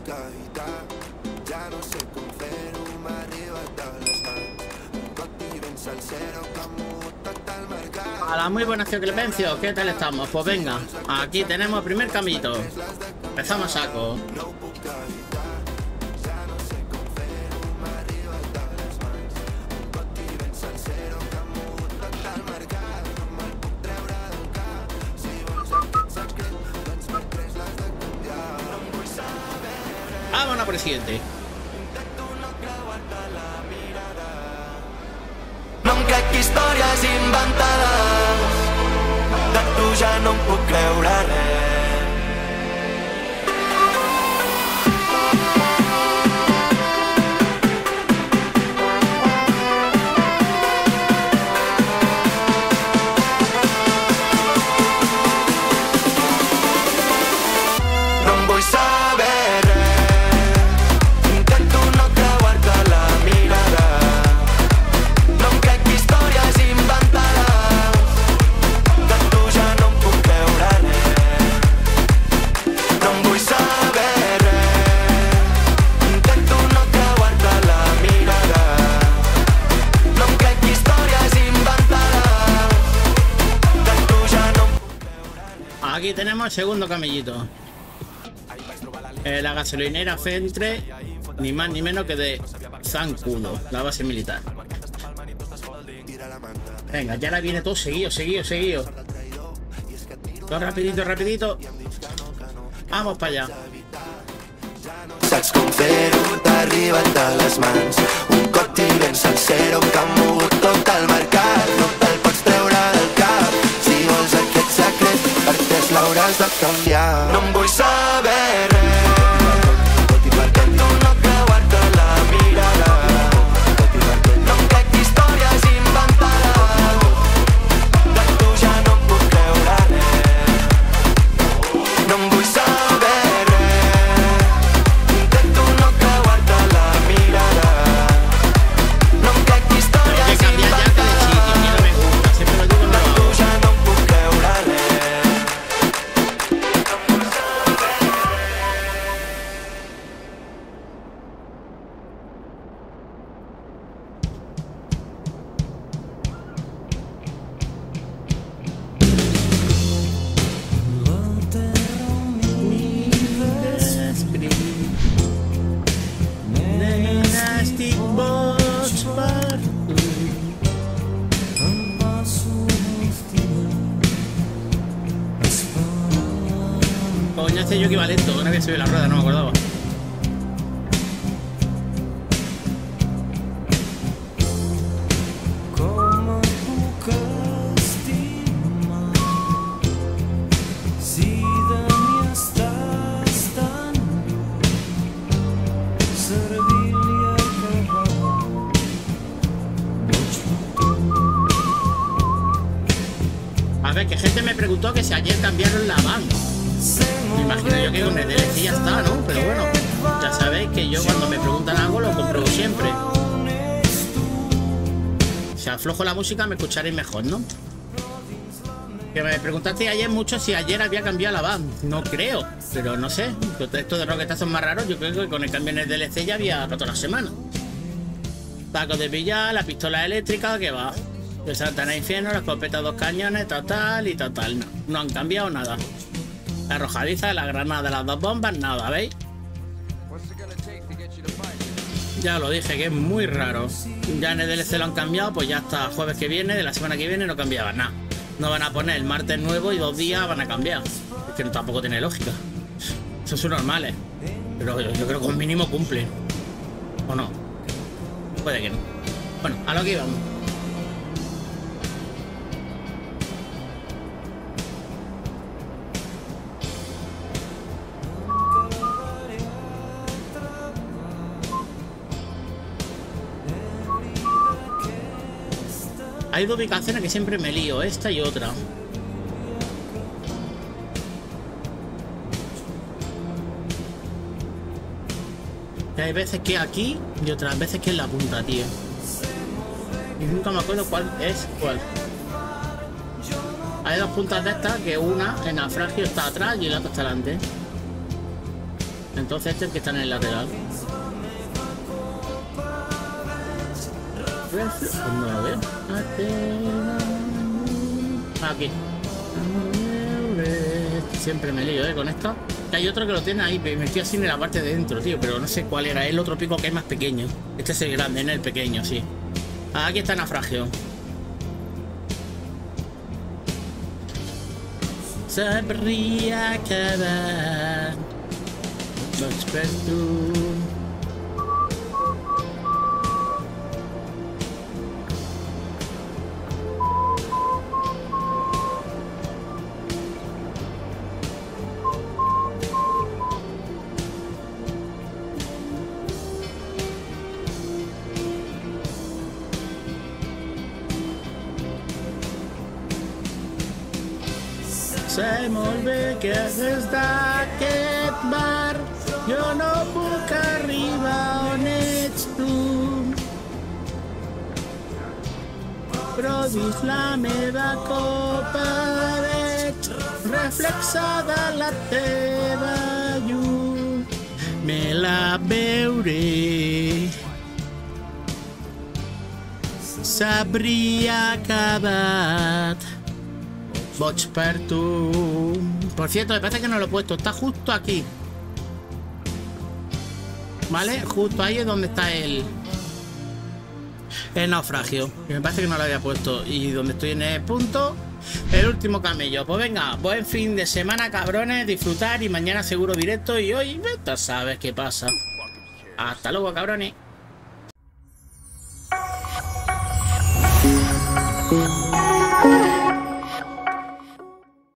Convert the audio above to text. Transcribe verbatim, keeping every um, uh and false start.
Hola, muy buenas, tío Clemencio, ¿qué tal estamos? Pues venga, aquí tenemos el primer camellito. Empezamos a saco. Vámonos por el siguiente. No em crec històries inventades, de tu ja no em puc creure res. No em vull saber res, intento no creuar-te la mirada. No em crec històries inventades, de tu ja no em puc creure res. No em vull saber res, intento no creuar-te la mirada. No em crec històries inventades, de tu ja no em puc creure res. Aquí tenemos el segundo camellito. Eh, la gasolinera Fentre, ni más ni menos que de Zancudo, la base militar. Venga, ya la viene todo seguido, seguido, seguido. Todo rapidito, rapidito. Vamos para allá. Saps com fer-ho, t'arriben de les mans. Un coti ben sencer que ha mogut tot el mercat. No te'l pots treure del cap. Si vols aquest secret, per tres l'hauràs de canviar. No em vull saber res, intento no creuar-te la mirada. No em crec històries inventades, de tu ja no em puc creure res. No em vull saber res, intento no creuar-te la mirada. No em crec històries Hay que cambiar ya que de sitio, que no me gusta, siempre lo digo en la de tu voz. ja no em puc creure res. Coño, este yo equivalente, no había subido la rueda, no me acordaba. Com et puc estimar si de mi estàs tan lluny? Servir-li a acabar boig per tu. A ver, que gente me preguntó que si ayer cambiaron la van. Me imagino yo que con el D L C ya está, ¿no? Pero bueno, ya sabéis que yo cuando me preguntan algo lo compruebo siempre. Si aflojo la música me escucharéis mejor, ¿no? Que me preguntaste ayer mucho si ayer había cambiado la van. No creo, pero no sé. Esto de roquetazos más raros, yo creo que con el cambio en el D L C ya había roto la semana. Tacos de pillar, la pistola eléctrica, que va. El Santana Infierno, la escopeta dos cañones, total y total. No, no han cambiado nada. La arrojadiza, la granada, las dos bombas, nada, ¿veis? Ya lo dije, que es muy raro. Ya en el D L C lo han cambiado, pues ya hasta jueves que viene, de la semana que viene, no cambiaba nada. No van a poner el martes nuevo y dos días van a cambiar. Es que no, tampoco tiene lógica. Eso son normales. Pero yo, yo creo que un mínimo cumplen. ¿O no? Puede que no. Bueno, a lo que íbamos. Hay dos ubicaciones que siempre me lío, esta y otra. Y hay veces que aquí y otras veces que en la punta, tío. Y nunca me acuerdo cuál es cuál. Hay dos puntas de estas, que una en naufragio está atrás y la otra está delante. Entonces este es el que está en el lateral. Pues no lo veo. Aquí. Siempre me lío, ¿eh? Con esto. Que hay otro que lo tiene ahí. Me estoy así en la parte de dentro, tío. Pero no sé cuál era. El otro pico que es más pequeño. Este es el grande, no el pequeño, sí. Aquí está Naufragio. Sabría acabar. Boig per tu. Sé molt bé que des d'aquest bar jo no puc arribar on ets tu, però dins la meva copa veig reflexada la teva llum. Me la beuré, s'habria acabat. Boig per tu. Por cierto, me parece que no lo he puesto. Está justo aquí. ¿Vale? Justo ahí es donde está el El naufragio. Que me parece que no lo había puesto. Y donde estoy en el punto, el último camello. Pues venga, buen fin de semana, cabrones. Disfrutar y mañana seguro directo. Y hoy, vete a saber qué pasa. Hasta luego, cabrones.